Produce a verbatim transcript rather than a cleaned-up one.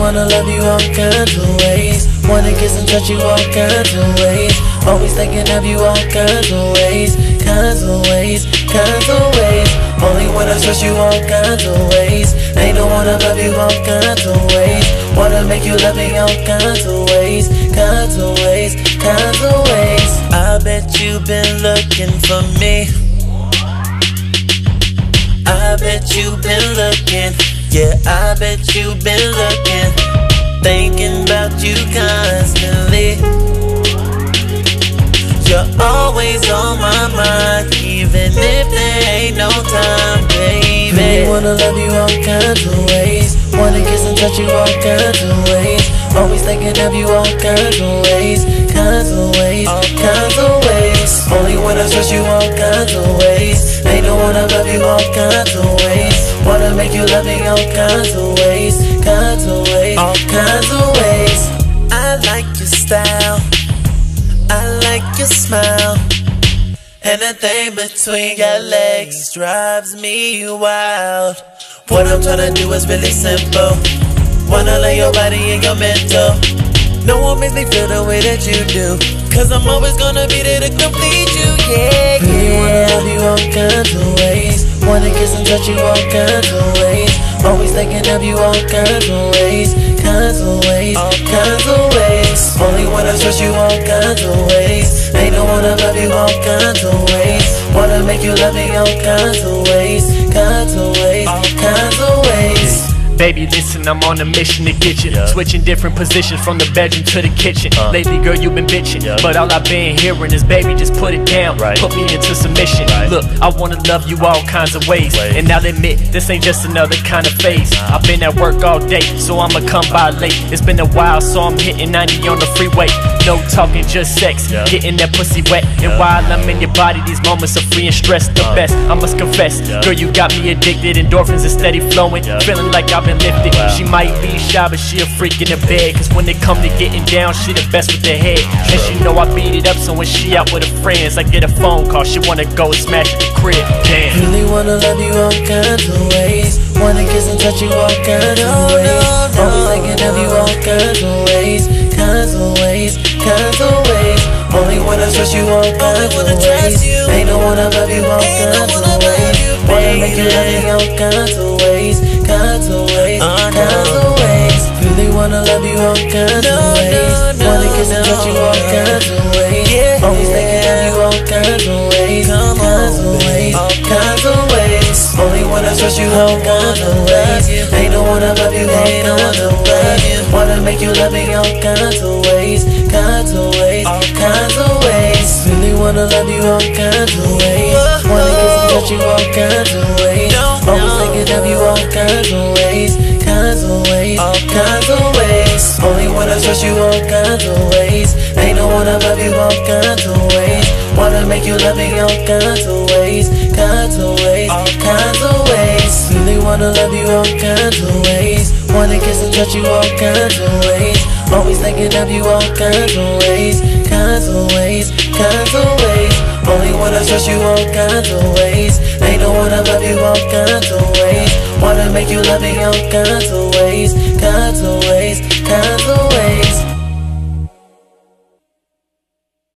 wanna love you all kinds of ways. Wanna kiss and touch you all kinds of ways. Always thinking of you all kinds of ways. Kinds of ways, kinds of ways. Only wanna trust you all kinds of ways. Ain't no wanna love you all kinds of ways. Wanna make you love me all kinds of ways. Kinds of ways, kinds of ways. I bet you've been looking for me. I bet you've been looking. Yeah, I bet you've been looking. Thinking about you constantly. You're always on my mind, even if there ain't no time, baby. Really wanna love you all kinds of ways. Wanna kiss and touch you all kinds of ways. Always thinking of you all kinds of ways. Kinds of ways, all kinds of ways. Only wanna trust you all kinds of ways. Ain't no wanna love you all kinds of ways. Wanna make you love me all kinds of ways. Kinds of ways, all kinds of ways. I like your style, I like your smile, and the thing between your legs drives me wild. What I'm tryna do is really simple. Wanna lay your body in your mental. No one makes me feel the way that you do, cause I'm always gonna be there to complete you, yeah, yeah. Really wanna love you all kinds of ways. Wanna kiss and touch you all kinds of ways. Always thinking of you all kinds of ways. Kinds of ways, all kinds of ways. Only wanna trust you all kinds of ways. Ain't no wanna love you all kinds of ways. Wanna make you love me all kinds of ways. Kinds of ways, all kinds of ways. Baby, listen, I'm on a mission to get you. Yeah. Switching different positions from the bedroom to the kitchen. uh. Lately, girl, you been bitching, yeah. But all I've been hearing is, baby, just put it down, right. Put me into submission, right. Look, I wanna love you all kinds of ways, right. And I'll admit, this ain't just another kind of phase. nah. I've been at work all day, so I'ma come by late. It's been a while, so I'm hitting ninety on the freeway. No talking, just sex, yeah. Getting that pussy wet. And yeah. While I'm in your body, these moments are free and stress the uh. best, I must confess, yeah. Girl, you got me addicted. Endorphins are steady flowing, yeah. Feeling like I've been lifted. Wow. She might be shy, but she a freak in the bed. Cause when they come to getting down, she the best with the head. And she know I beat it up, so when she out with her friends, I get a phone call, she wanna go and smash at the crib. Damn. Really wanna love you all kinds of ways. Wanna kiss and touch you all kinds of ways. Always thinking of you all kinds of ways. Kinds of ways, kinds of ways. Only wanna trust you all kinds of ways. Ain't no wanna love you all kinds of ways. Wanna make you love me all kinds of ways. Kinds of ways, kinds of ways. Really wanna love you all kinds of ways. Wanna kiss and touch you all kinds of ways. Always thinking of you all kinds of ways. Kinds of ways, kinds of ways. Only wanna trust you all kinds of ways. Ain't no wanna love you all kinds of ways. Wanna make you love me all kinds of ways. Kinds of ways, kinds of ways. Really wanna love you all kinds of ways. Wanna kiss and touch you all kinds of ways. Always thinking of you all kinds of ways. Kinds of ways, kinds of ways. Only wanna trust you all kinds of ways. Ain't no wanna love you all kinds of ways. Wanna make you love me all kinds of ways. Kinds of ways, kinds of ways. Really wanna love you all kinds of ways. Wanna kiss and touch you all kinds of ways. Always thinking of you all kinds of ways. Kinds of ways, kinds of ways. Only wanna trust you all kinds of ways. Ain't no wanna love you all kinds of ways. Wanna make you love me all kinds of ways. Kinds of